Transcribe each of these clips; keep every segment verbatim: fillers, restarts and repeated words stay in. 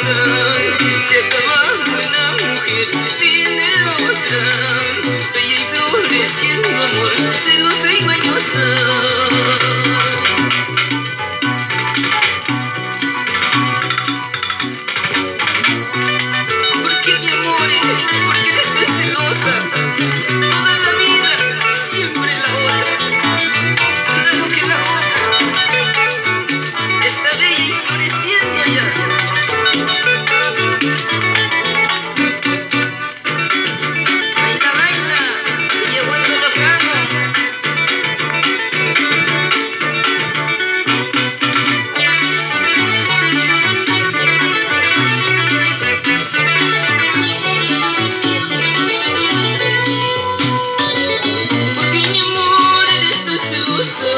engañosa. Se acaba una mujer, viene la otra. Bella y floreciendo amor, celosa y engañosa. ¿Por qué, mi amor? ¿Por qué eres tan celosa? Toda la vida, siempre la otra. Claro que la otra está bella y floreciendo allá. Baila, baila, que llegó el Lozano. ¿Por qué, mi amor, eres tan celosa?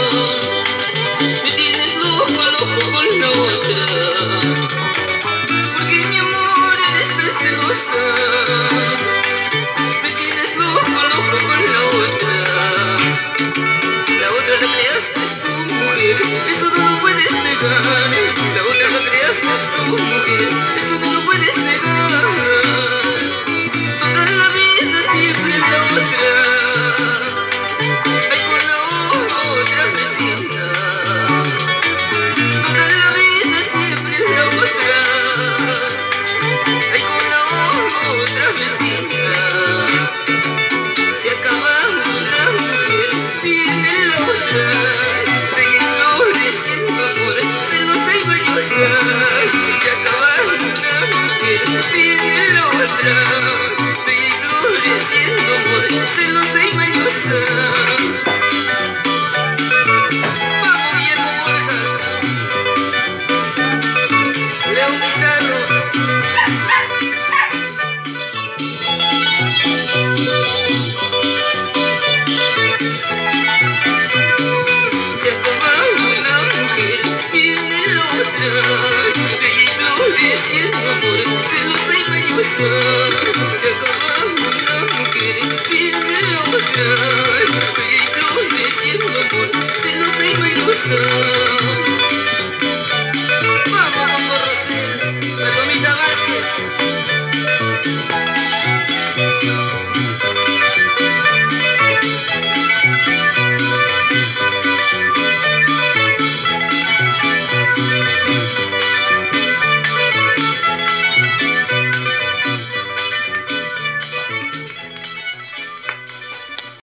Me tienes loco, loco con la otra. ¿Por qué, mi amor, eres tan celosa? Me tienes loco, loco con la otra. La otra la creaste es tu mujer, eso no lo puedes negar. La otra la creaste es tu mujer, eso no lo puedes negar. Toda la vida siempre la otra. Ay, con la otra vecina. Toda la vida siempre la otra. Ay, con la otra vecina. Se acaba una mujer, viene la otra. Bella y floreciendo amor, celosa y engañosa. Se acaba una mujer, viene la otra. Bella y floreciendo amor, celosa y engañosa. Vamos, Guillermo Borjas, Leo Pizarro. Se acaba una mujer, viene la otra. Bella y floreciendo amor, celosa y engañosa. Se acaba una mujer, viene la otra.